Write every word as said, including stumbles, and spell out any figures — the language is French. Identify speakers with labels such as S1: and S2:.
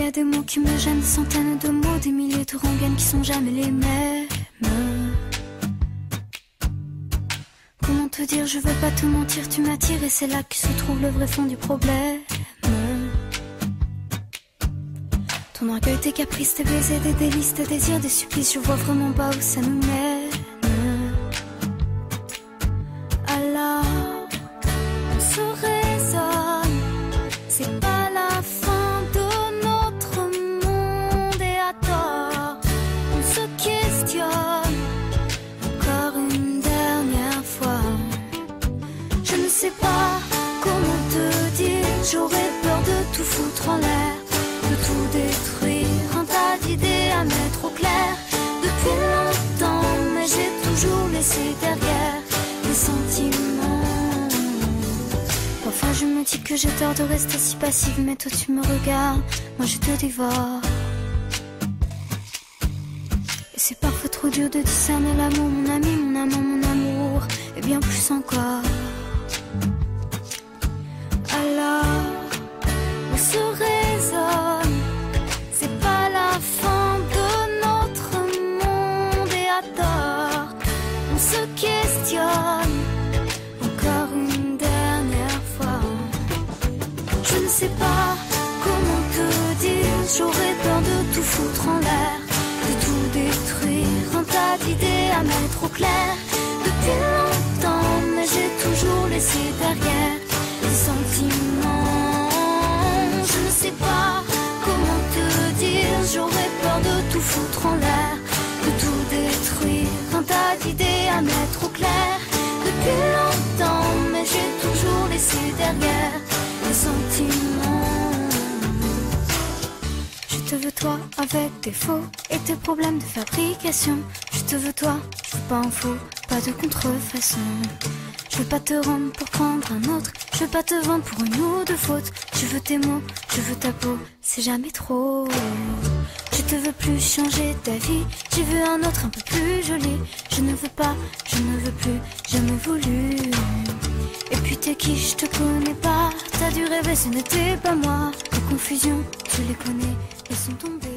S1: a des mots qui me gênent, des centaines de mots, des milliers de rengaines qui sont jamais les mêmes. Comment te dire, je veux pas te mentir, tu m'attires et c'est là que se trouve le vrai fond du problème. Ton orgueil, tes caprices, tes baisers, des délices, tes désirs, des supplices, je vois vraiment pas où ça nous mène. Alors, on se raisonne, c'est pas la fin de notre monde et à tort, on se questionne encore une dernière fois. Je ne sais pas comment te dire, j'aurais peur de tout foutre en l'air, de tout détruire, un tas d'idées à mettre au clair depuis longtemps, mais j'ai toujours laissé derrière les sentiments. Parfois je me dis que j'ai tort de rester si passive, mais toi tu me regardes, moi je te dévore. Et c'est parfois trop dur de discerner l'amour, mon ami, mon amant, mon amour, et bien plus encore. Alors, on se raisonne, c'est pas la fin de notre monde et à tort, on se questionne encore une dernière fois. Je ne sais pas comment te dire, j'aurais peur de tout foutre en l'air, de tout détruire, un tas d'idées à mettre au clair depuis longtemps, mais j'ai toujours laissé derrière les sentiments. Je ne sais pas comment te dire, j'aurais peur de tout foutre en l'air, de tout détruire, un tas d'idées à mettre au clair depuis longtemps, mais j'ai toujours laissé derrière les sentiments. Je te veux toi avec tes faux et tes problèmes de fabrication. Je te veux toi, je veux pas en faux, pas de contrefaçon. Je veux pas te rendre pour prendre un autre, je veux pas te vendre pour une ou deux fautes. Je veux tes mots, je veux ta peau, c'est jamais trop. Je te veux plus changer ta vie, je veux un autre un peu plus joli. Je ne veux pas, je ne veux plus, jamais voulu. Et puis t'es qui, je te connais pas, t'as dû rêver, ce n'était pas moi. Les confusions, tu les connais, elles sont tombées.